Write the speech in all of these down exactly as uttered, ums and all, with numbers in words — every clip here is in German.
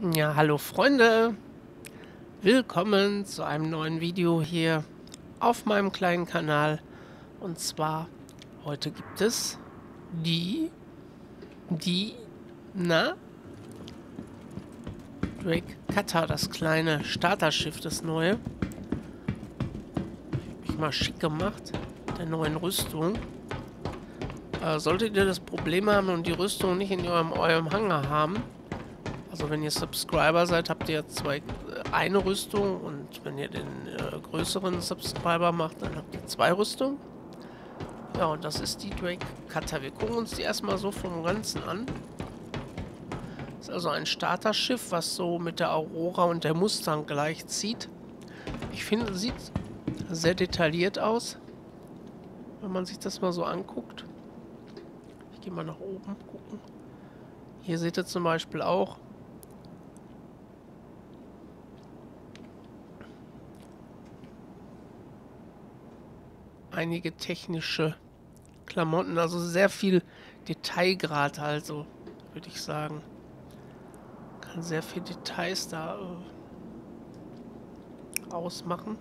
Ja, hallo Freunde, willkommen zu einem neuen Video hier auf meinem kleinen Kanal. Und zwar, heute gibt es die, die, na, Drake Cutter, das kleine Starterschiff, das neue. Hab ich mal schick gemacht, der neuen Rüstung. Äh, solltet ihr das Problem haben und die Rüstung nicht in eurem, eurem Hangar haben, also wenn ihr Subscriber seid, habt ihr zwei, eine Rüstung, und wenn ihr den äh, größeren Subscriber macht, dann habt ihr zwei Rüstungen. Ja, und das ist die Drake Cutter. Wir gucken uns die erstmal so vom Ganzen an. Ist also ein Starterschiff, was so mit der Aurora und der Mustang gleichzieht. Ich finde, sieht sehr detailliert aus, wenn man sich das mal so anguckt. Ich gehe mal nach oben gucken. Hier seht ihr zum Beispiel auch einige technische Klamotten, also sehr viel Detailgrad, also würde ich sagen. Kann sehr viel Details da äh, ausmachen.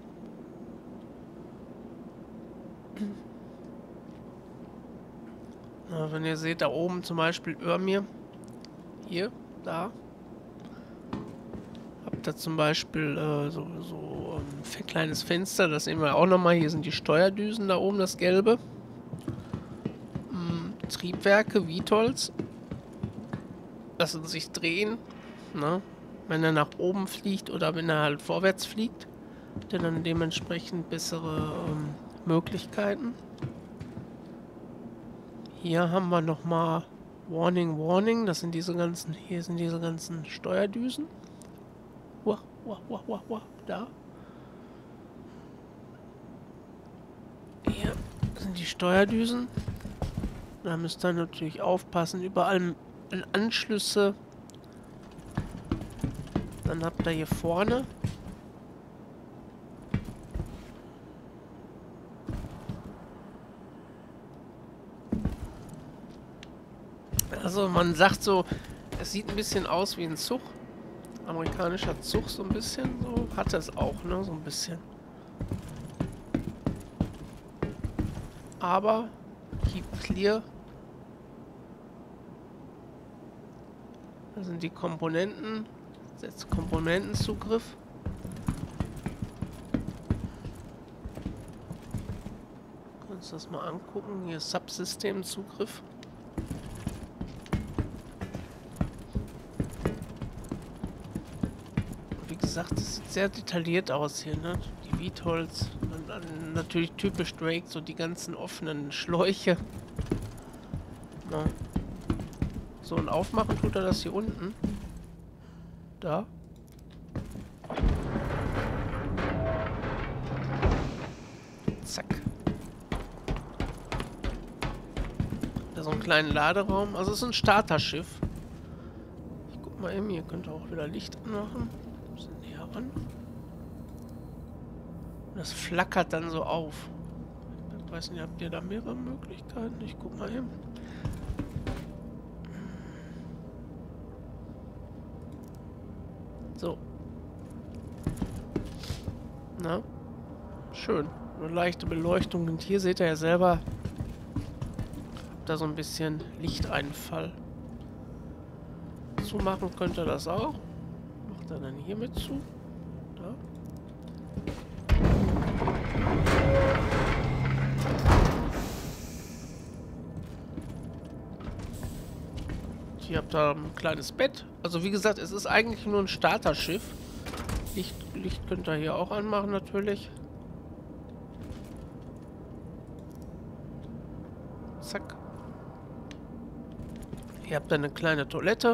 Na, wenn ihr seht, da oben zum Beispiel über mir, hier, da, habt ihr zum Beispiel äh, so, so ein kleines Fenster, das sehen wir auch nochmal. Hier sind die Steuerdüsen, da oben das Gelbe. Hm, Triebwerke, V TOLs, lassen sich drehen, ne? Wenn er nach oben fliegt oder wenn er halt vorwärts fliegt, hat er dann dementsprechend bessere ähm, Möglichkeiten. Hier haben wir nochmal Warning, Warning, das sind diese ganzen, hier sind diese ganzen Steuerdüsen. Wah, wah, wah, wah, wah, da. Hier sind die Steuerdüsen. Da müsst ihr natürlich aufpassen. Überall Anschlüsse. Dann habt ihr hier vorne also man sagt so, es sieht ein bisschen aus wie ein Zug. Amerikanischer Zug, so ein bisschen. So hat es auch, ne? So ein bisschen. Aber keep clear. Da sind die Komponenten. Setzt Komponentenzugriff. Kannst du das mal angucken? Hier Subsystemzugriff. Wie gesagt, es sieht sehr detailliert aus hier, ne? Die V TOLs. Und dann natürlich typisch Drake, so die ganzen offenen Schläuche. Na. So, und aufmachen tut er das hier unten. Da. Zack. Da so einen kleinen Laderaum. Also es ist ein Starterschiff. Ich guck mal eben, hier könnt ihr auch wieder Licht anmachen. Ein bisschen näher ran. Und das flackert dann so auf. Ich weiß nicht, habt ihr da mehrere Möglichkeiten? Ich guck mal eben. So. Na? Schön. Eine leichte Beleuchtung. Und hier seht ihr ja selber, habt da so ein bisschen Lichteinfall. Zumachen könnt ihr das auch. Macht er dann hier mit zu. Da. Hier habt ihr ein kleines Bett. Also wie gesagt, es ist eigentlich nur ein Starterschiff. Licht, Licht könnt ihr hier auch anmachen natürlich. Zack. Hier habt ihr eine kleine Toilette.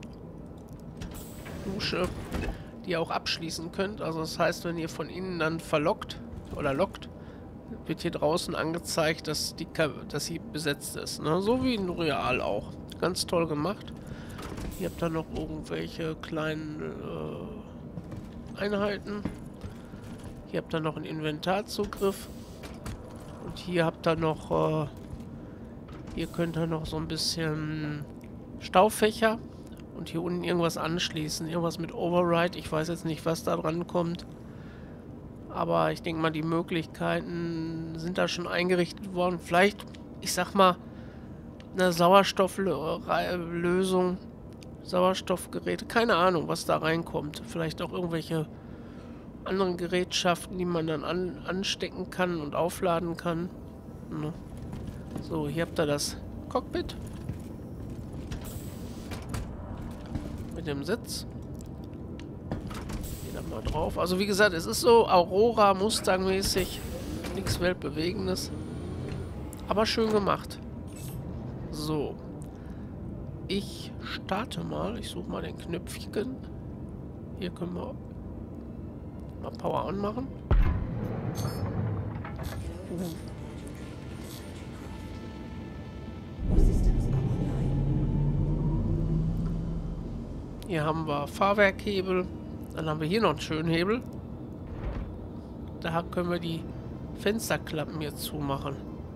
Dusche, die ihr auch abschließen könnt. Also das heißt, wenn ihr von innen dann verlockt oder lockt, wird hier draußen angezeigt, dass die dass sie besetzt ist. Ne? So wie in Real auch. Ganz toll gemacht. Hier habt ihr noch irgendwelche kleinen äh, Einheiten. Hier habt ihr noch einen Inventarzugriff. Und hier habt ihr noch äh, hier könnt ihr noch so ein bisschen Staufächer und hier unten irgendwas anschließen. Irgendwas mit Override. Ich weiß jetzt nicht, was da dran kommt. Aber ich denke mal, die Möglichkeiten sind da schon eingerichtet worden. Vielleicht, ich sag mal, eine Sauerstofflösung. Sauerstoffgeräte. Keine Ahnung, was da reinkommt. Vielleicht auch irgendwelche anderen Gerätschaften, die man dann an, anstecken kann und aufladen kann. Ne? So, hier habt ihr das Cockpit. Mit dem Sitz. Geht da mal drauf. Also wie gesagt, es ist so Aurora Mustang-mäßig. Nichts Weltbewegendes. Aber schön gemacht. So. Ich starte mal. Ich suche mal den Knöpfchen. Hier können wir mal Power on machen. Uh. Hier haben wir Fahrwerkhebel. Dann haben wir hier noch einen schönen Hebel. Da können wir die Fensterklappen jetzt zumachen.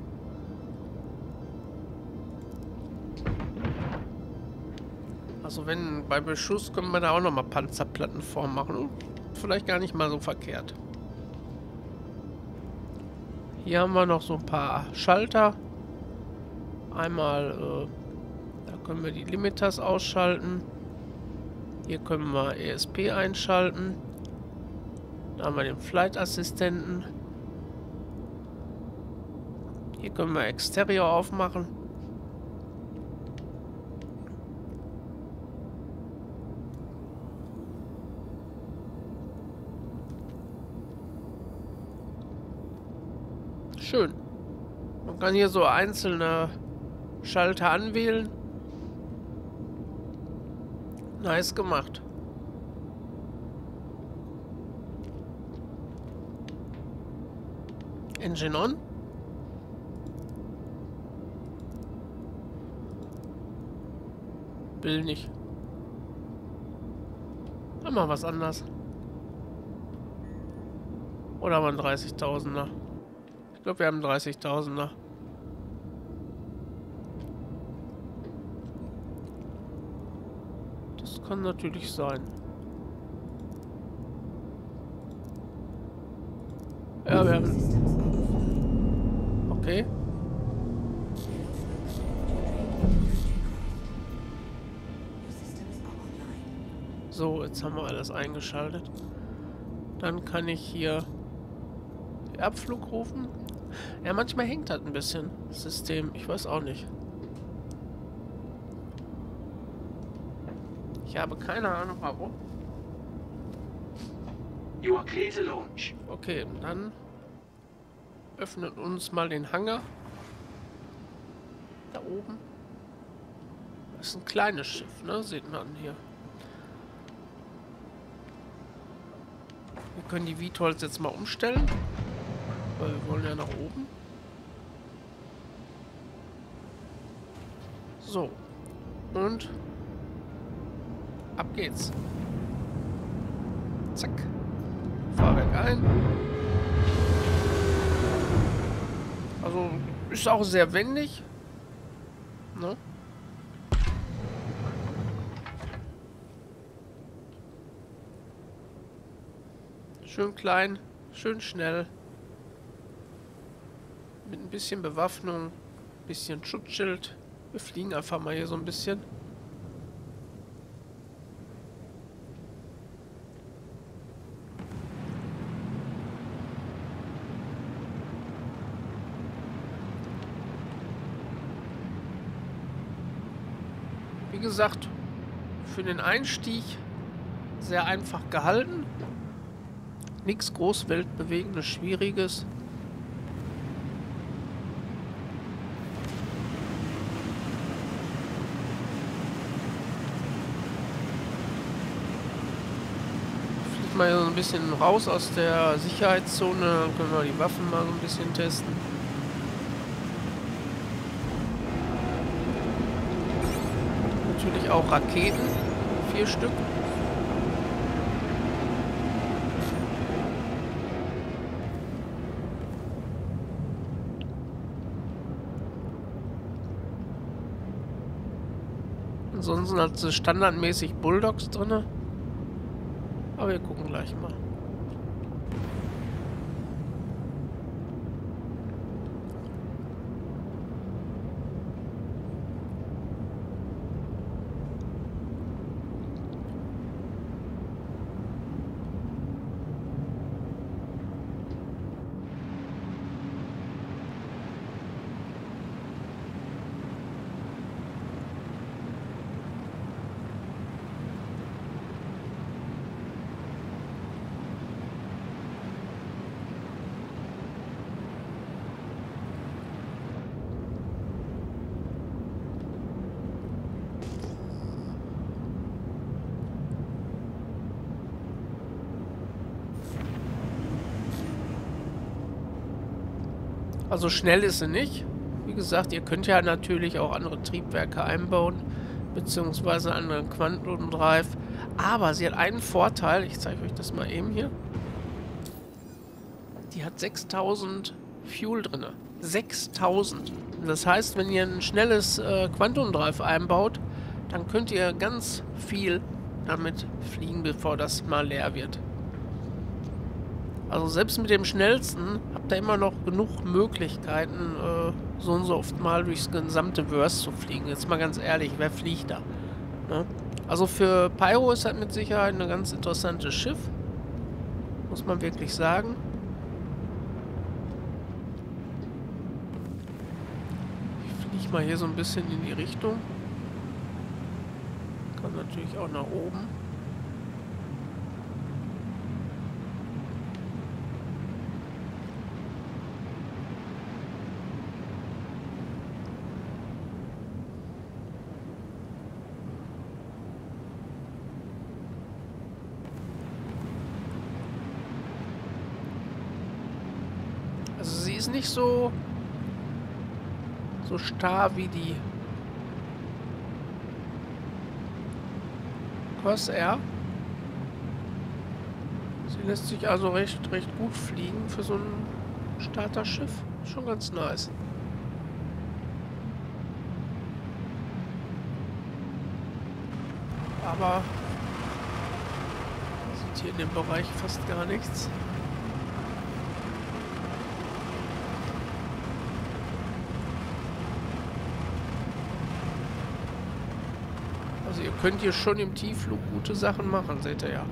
Also wenn bei Beschuss können wir da auch nochmal Panzerplatten vormachen. Vielleicht gar nicht mal so verkehrt. Hier haben wir noch so ein paar Schalter. Einmal, äh, da können wir die Limiters ausschalten. Hier können wir E S P einschalten. Da haben wir den Flight-Assistenten. Hier können wir Exterior aufmachen. Schön. Man kann hier so einzelne Schalter anwählen. Nice gemacht. Engine on. Will nicht. Dann mal was anderes. Oder haben wir einen dreißigtausender? Ich glaube, wir haben einen dreißigtausender. Das kann natürlich sein. Ja, wir haben... Okay. So, jetzt haben wir alles eingeschaltet. Dann kann ich hier Abflug rufen. Ja, manchmal hängt halt ein bisschen das System. Ich weiß auch nicht. Ich habe keine Ahnung warum. You are clear to launch. Okay, dann öffnet uns mal den Hangar. Da oben. Das ist ein kleines Schiff, ne? Sieht man hier. Wir können die V TOLs jetzt mal umstellen. Weil wir wollen ja nach oben. So. Und ab geht's. Zack. Fahrwerk ein. Also ist auch sehr wendig. Ne? Schön klein, schön schnell. Mit ein bisschen Bewaffnung, ein bisschen Schutzschild. Wir fliegen einfach mal hier so ein bisschen. Wie gesagt, für den Einstieg sehr einfach gehalten. Nichts groß weltbewegendes, Schwieriges. Fliegt mal so ein bisschen raus aus der Sicherheitszone, dann können wir die Waffen mal so ein bisschen testen. Natürlich auch Raketen, vier Stück. Ansonsten hat sie standardmäßig Bulldogs drin. Aber wir gucken gleich mal. Also schnell ist sie nicht. Wie gesagt, ihr könnt ja natürlich auch andere Triebwerke einbauen, beziehungsweise anderen Quantum Drive. Aber sie hat einen Vorteil, ich zeige euch das mal eben hier. Die hat sechstausend Fuel drin. sechstausend. Das heißt, wenn ihr ein schnelles äh, Quantum Drive einbaut, dann könnt ihr ganz viel damit fliegen, bevor das mal leer wird. Also selbst mit dem schnellsten habt ihr immer noch genug Möglichkeiten, äh, so und so oft mal durchs gesamte Verse zu fliegen. Jetzt mal ganz ehrlich, wer fliegt da? Ne? Also für Pyro ist das mit Sicherheit ein ganz interessantes Schiff. Muss man wirklich sagen. Ich fliege mal hier so ein bisschen in die Richtung. Kann natürlich auch nach oben. Also sie ist nicht so so starr wie die Corsair. Sie lässt sich also recht recht gut fliegen für so ein Starterschiff. Schon ganz nice. Aber sieht hier in dem Bereich fast gar nichts. Also ihr könnt hier schon im Tiefflug gute Sachen machen, seht ihr ja.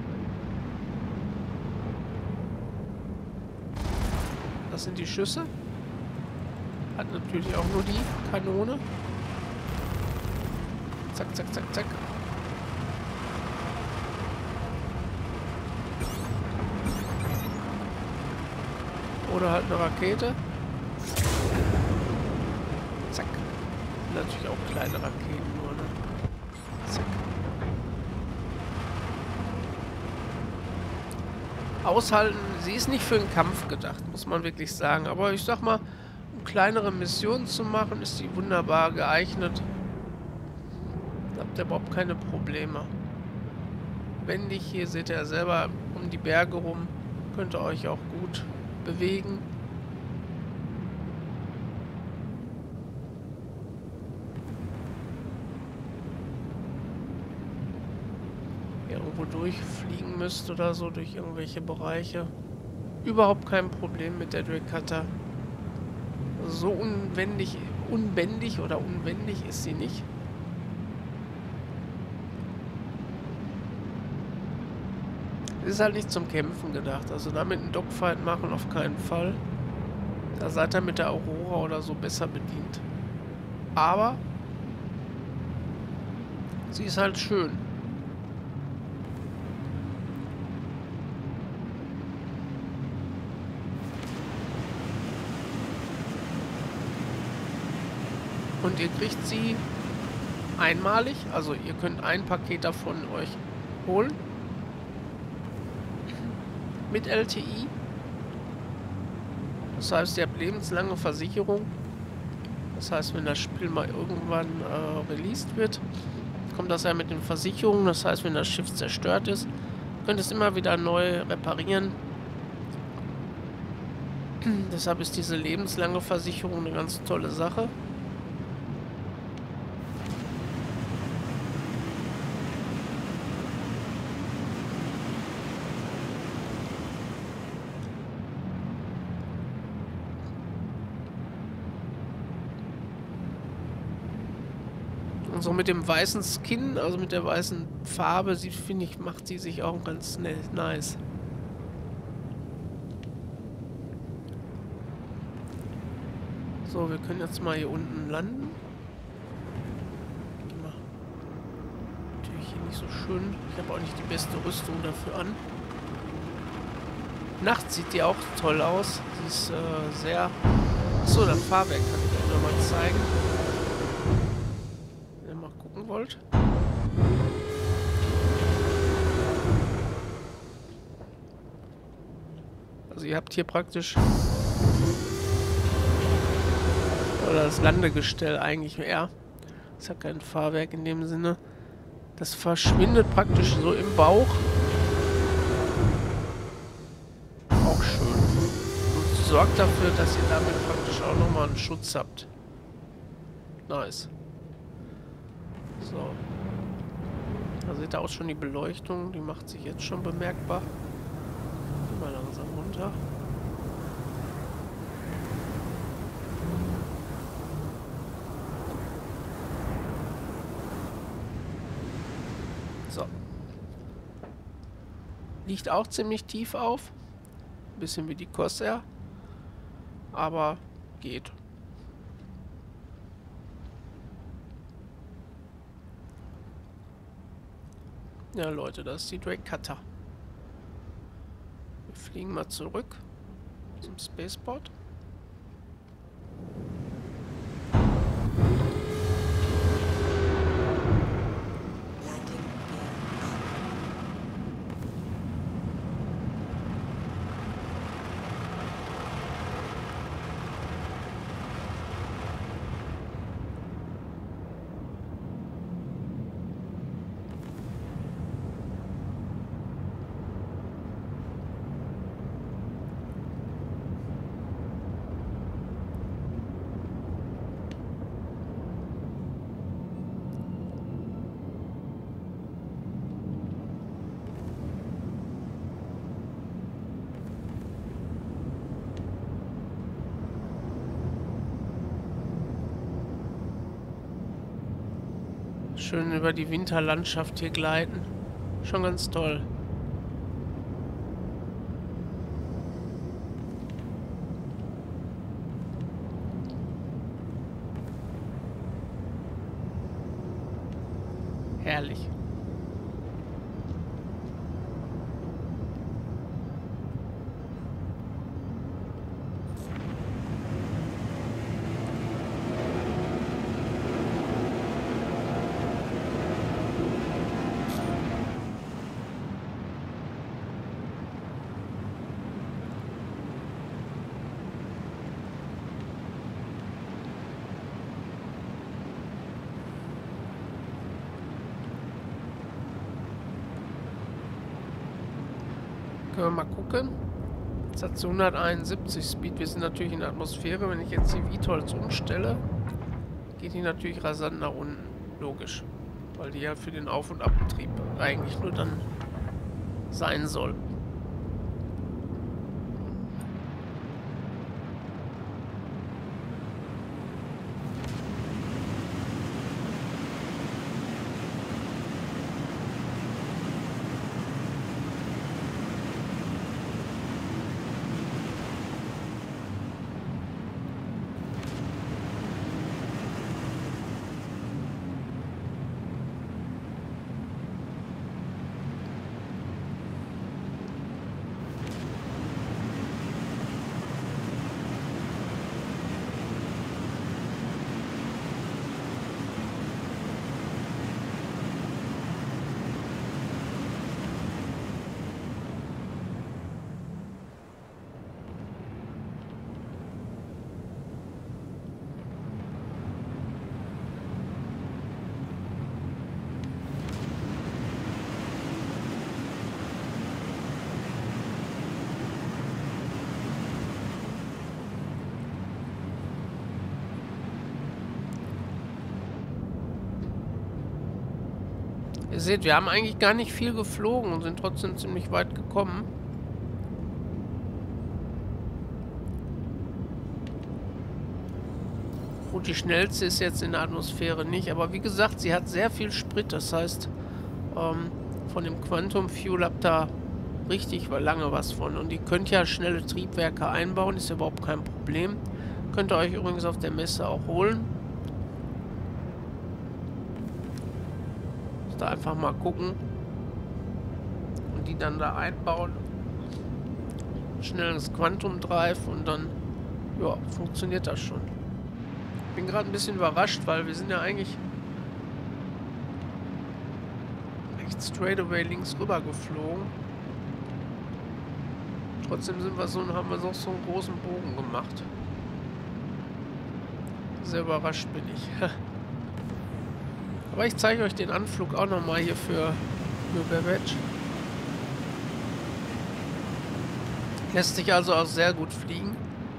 Das sind die Schüsse. Hat natürlich auch nur die Kanone. Zack, zack, zack, zack. Oder halt eine Rakete. Zack. Natürlich auch kleine Raketen nur, ne? Zack. Aushalten, sie ist nicht für den Kampf gedacht, muss man wirklich sagen. Aber ich sag mal, um kleinere Missionen zu machen, ist sie wunderbar geeignet. Da habt ihr überhaupt keine Probleme. Wendig, hier seht ihr ja selber um die Berge rum. Könnt ihr euch auch gut bewegen. Irgendwo durchfliegen müsst oder so, durch irgendwelche Bereiche. Überhaupt kein Problem mit der Drake Cutter. So unwendig, unbändig oder unwendig ist sie nicht. Ist halt nicht zum Kämpfen gedacht. Also damit einen Dogfight machen auf keinen Fall. Da seid ihr mit der Aurora oder so besser bedient. Aber sie ist halt schön. Und ihr kriegt sie einmalig. Also ihr könnt ein Paket davon euch holen. Mit L T I. Das heißt, ihr habt lebenslange Versicherung. Das heißt, wenn das Spiel mal irgendwann äh, released wird, kommt das ja mit den Versicherungen. Das heißt, wenn das Schiff zerstört ist, könnt ihr es immer wieder neu reparieren. Deshalb ist diese lebenslange Versicherung eine ganz tolle Sache. Und so mit dem weißen Skin, also mit der weißen Farbe, sie finde ich, macht sie sich auch ganz schnell nice. So, wir können jetzt mal hier unten landen. Natürlich hier nicht so schön. Ich habe auch nicht die beste Rüstung dafür an. Nachts sieht die auch toll aus. Sie ist äh, sehr... Achso, das Fahrwerk kann ich euch nochmal zeigen. Wenn ihr mal gucken wollt. Also ihr habt hier praktisch... Oder das Landegestell eigentlich eher. Ist ja kein Fahrwerk in dem Sinne. Das verschwindet praktisch so im Bauch. Auch schön. Und sorgt dafür, dass ihr damit praktisch auch nochmal einen Schutz habt. Nice. So. Da seht ihr auch schon die Beleuchtung. Die macht sich jetzt schon bemerkbar. Gehen wir langsam runter. So. Liegt auch ziemlich tief auf. Bisschen wie die Corsair. Aber geht. Ja, Leute, das ist die Drake Cutter. Wir fliegen mal zurück zum Spaceport. Schön über die Winterlandschaft hier gleiten. Schon ganz toll. Herrlich. Können wir mal gucken. Jetzt hat sie hunderteinundsiebzig Speed. Wir sind natürlich in der Atmosphäre. Wenn ich jetzt die V TOLs umstelle, geht die natürlich rasant nach unten. Logisch. Weil die ja für den Auf- und Abtrieb eigentlich nur dann sein soll. Ihr seht, wir haben eigentlich gar nicht viel geflogen und sind trotzdem ziemlich weit gekommen. Gut, die schnellste ist jetzt in der Atmosphäre nicht, aber wie gesagt, sie hat sehr viel Sprit. Das heißt, ähm, von dem Quantum Fuel habt ihr richtig lange was von. Und ihr könnt ja schnelle Triebwerke einbauen, ist ja überhaupt kein Problem. Könnt ihr euch übrigens auf der Messe auch holen. Müsst ihr einfach mal gucken. Und die dann da einbauen. Schnelles Quantum Drive und dann, ja, funktioniert das schon. Ich bin gerade ein bisschen überrascht, weil wir sind ja eigentlich echt straight away links rüber geflogen. Trotzdem sind wir so, haben wir noch so einen großen Bogen gemacht. Sehr überrascht bin ich. Aber ich zeige euch den Anflug auch nochmal hier für, für Babbage. Lässt sich also auch sehr gut fliegen.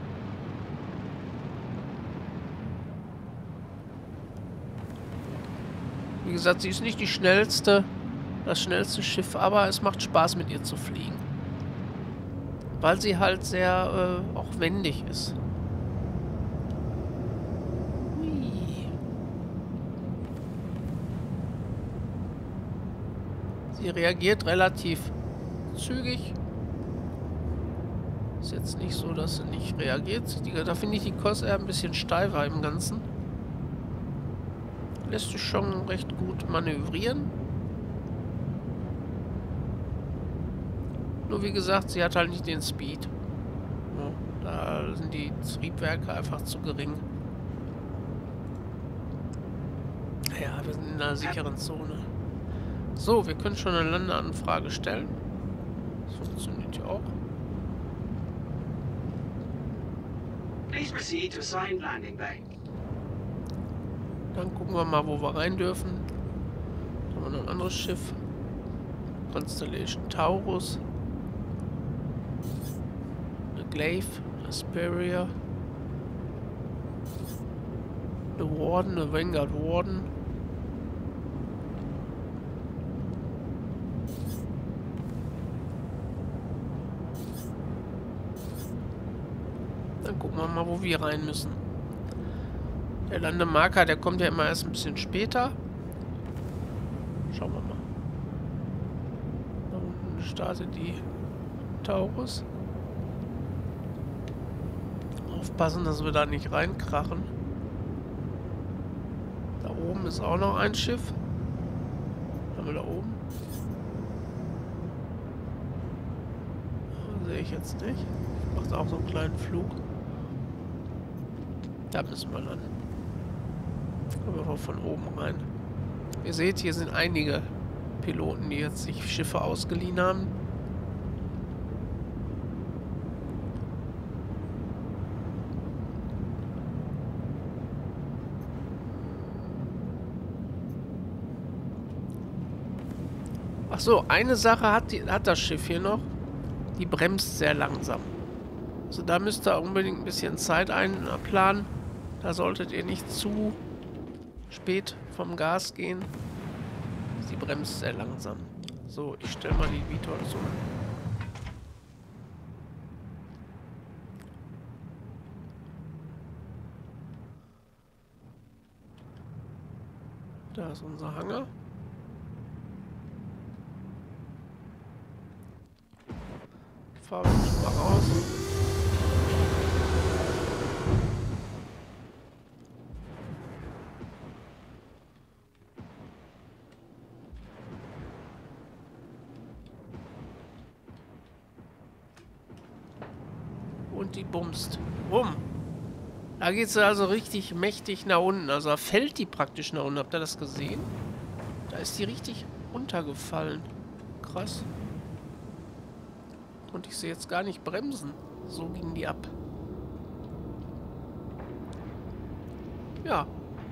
Wie gesagt, sie ist nicht die schnellste, das schnellste Schiff, aber es macht Spaß mit ihr zu fliegen. Weil sie halt sehr äh, auch wendig ist. Hui. Sie reagiert relativ zügig. Ist jetzt nicht so, dass sie nicht reagiert. Die, da finde ich die Kurs eher ein bisschen steifer im Ganzen. Lässt sich schon recht gut manövrieren. Nur wie gesagt, sie hat halt nicht den Speed. Ja, da sind die Triebwerke einfach zu gering. Ja, wir sind in einer sicheren Zone. So, wir können schon eine Landeanfrage stellen. Das funktioniert ja auch. Please proceed to assigned landing bay. Dann gucken wir mal, wo wir rein dürfen. Da haben wir noch ein anderes Schiff. Constellation Taurus. Eine Glaive, eine Asperia. Eine Warden, eine Vanguard Warden. Dann gucken wir mal, wo wir rein müssen. Der Landemarker, der kommt ja immer erst ein bisschen später. Schauen wir mal. Da unten startet die Taurus. Aufpassen, dass wir da nicht reinkrachen. Da oben ist auch noch ein Schiff. Haben wir da oben? Sehe ich jetzt nicht. Macht auch so einen kleinen Flug. Da müssen wir landen. Kommen wir von oben rein. Ihr seht, hier sind einige Piloten, die jetzt sich Schiffe ausgeliehen haben. Ach so, eine Sache hat, die, hat das Schiff hier noch. Die bremst sehr langsam. Also da müsst ihr unbedingt ein bisschen Zeit einplanen. Da solltet ihr nicht zu spät vom Gas gehen. Sie bremst sehr langsam. So, ich stelle mal die VTOLs um. Da ist unser Hangar. Fahren wir schon mal raus. Und die bumst. Bumm. Da geht sie also richtig mächtig nach unten. Also da fällt die praktisch nach unten. Habt ihr das gesehen? Da ist die richtig runtergefallen. Krass. Und ich sehe jetzt gar nicht bremsen. So ging die ab. Ja.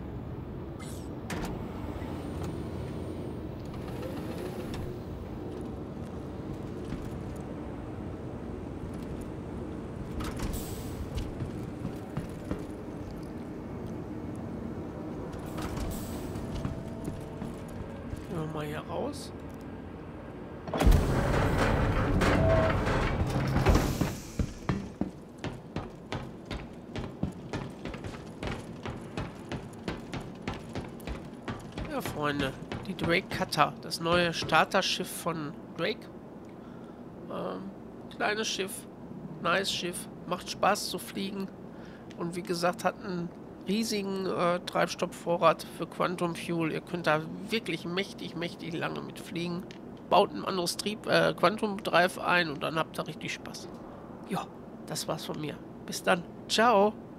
Gehen wir mal hier raus. Ja, Freunde, die Drake Cutter, das neue Starterschiff von Drake. Ähm, kleines Schiff, nice Schiff, macht Spaß zu fliegen und wie gesagt hat einen riesigen äh, Treibstoffvorrat für Quantum Fuel. Ihr könnt da wirklich mächtig, mächtig lange mit fliegen. Baut ein anderes Trieb, äh, Quantum Drive ein und dann habt ihr richtig Spaß. Ja, das war's von mir. Bis dann. Ciao.